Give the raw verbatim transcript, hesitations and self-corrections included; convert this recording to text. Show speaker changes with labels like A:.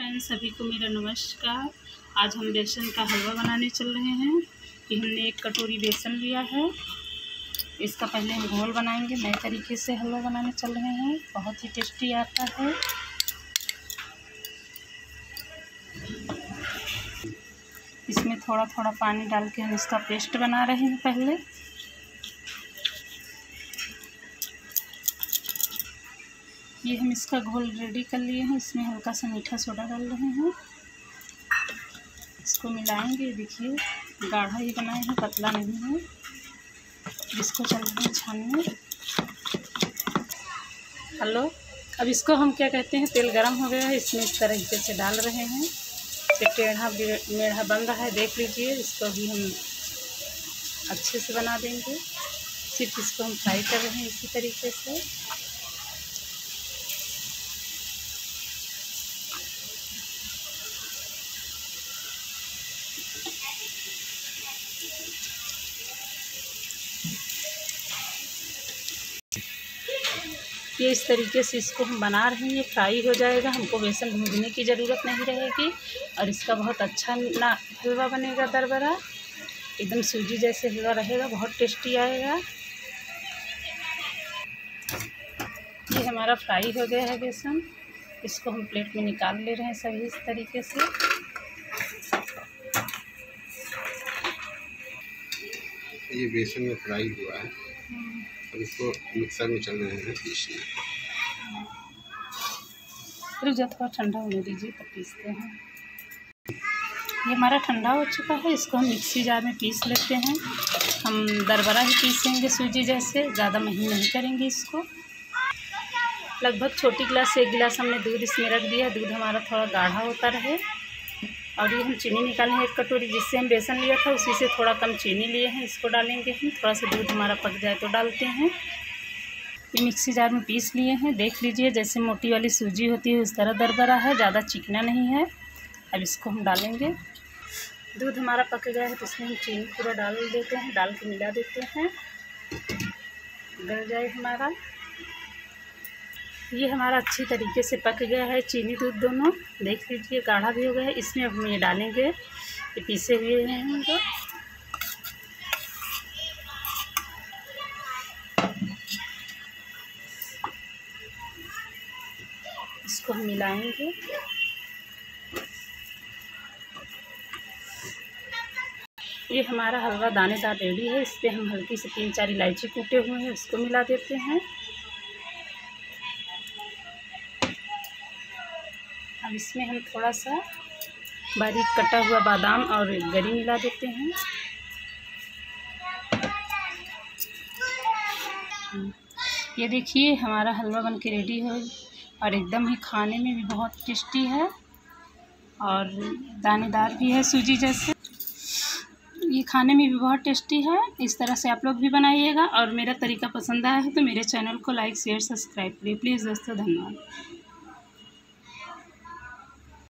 A: Friends, सभी को मेरा नमस्कार। आज हम बेसन का हलवा बनाने चल रहे हैं। कि हमने एक कटोरी बेसन लिया है। इसका पहले हम घोल बनाएंगे। नए तरीके से हलवा बनाने चल रहे हैं, बहुत ही टेस्टी आता है। इसमें थोड़ा थोड़ा पानी डाल के हम इसका पेस्ट बना रहे हैं। पहले ये हम इसका घोल रेडी कर लिए हैं। इसमें हल्का सा मीठा सोडा डाल रहे हैं। इसको मिलाएंगे। देखिए गाढ़ा ही बनाए हैं, पतला नहीं है। इसको चल रहे हैं छानने। हेलो, अब इसको हम क्या कहते हैं, तेल गरम हो गया है। इसमें इस तरीके से डाल रहे हैं। ये टेढ़ा मेढ़ा बन रहा है, देख लीजिए। इसको भी हम अच्छे से बना देंगे। सिर्फ इसको हम फ्राई कर रहे हैं इसी तरीके से। ये इस तरीके से इसको हम बना रहे हैं। ये फ्राई हो जाएगा, हमको बेसन भूनने की ज़रूरत नहीं रहेगी। और इसका बहुत अच्छा ना हलवा बनेगा, दरबरा एकदम सूजी जैसे हलवा रहेगा, बहुत टेस्टी आएगा। ये हमारा फ्राई हो गया है बेसन। इसको हम प्लेट में निकाल ले रहे हैं सभी इस तरीके से।
B: ये बेसन में फ्राई हुआ है। अब इसको मिक्सर में चल रहे हैं पीसने।
A: फिर जब थोड़ा ठंडा होने दीजिए तब पीसते हैं। ये हमारा ठंडा हो चुका है। इसको हम मिक्सी जार में पीस लेते हैं। हम दरबरा ही पीसेंगे, सूजी जैसे, ज़्यादा महीन नहीं करेंगे इसको। लगभग छोटी गिलास से एक गिलास हमने दूध इसमें रख दिया। दूध हमारा थोड़ा गाढ़ा होता रहे। और ये हम चीनी निकाले हैं एक कटोरी, जिससे हम बेसन लिया था उसी से थोड़ा कम चीनी लिए हैं। इसको डालेंगे हम। थोड़ा सा दूध हमारा पक जाए तो डालते हैं। ये मिक्सी जार में पीस लिए हैं। देख लीजिए जैसे मोटी वाली सूजी होती है उस तरह दरबरा है, ज़्यादा चिकना नहीं है। अब इसको हम डालेंगे। दूध हमारा पक गया है तो इसमें हम चीनी पूरा डाल देते हैं। डाल के मिला देते हैं, गल जाए हमारा। ये हमारा अच्छी तरीके से पक गया है, चीनी दूध दोनों। देख लीजिए गाढ़ा भी हो गया है। इसमें अब हम ये डालेंगे, ये पीसे हुए हैं हम लोग। इसको हम मिलाएंगे। ये हमारा हलवा दानेदार रेडी है। इस पर हम हल्की से तीन चार इलायची कूटे हुए हैं, उसको मिला देते हैं। अब इसमें हम थोड़ा सा बारीक कटा हुआ बादाम और गरी मिला देते हैं। ये देखिए हमारा हलवा बन के रेडी है और एकदम ही खाने में भी बहुत टेस्टी है और दानेदार भी है, सूजी जैसे। ये खाने में भी बहुत टेस्टी है। इस तरह से आप लोग भी बनाइएगा। और मेरा तरीका पसंद आया है तो मेरे चैनल को लाइक शेयर सब्सक्राइब करिए प्लीज़ दोस्तों। धन्यवाद।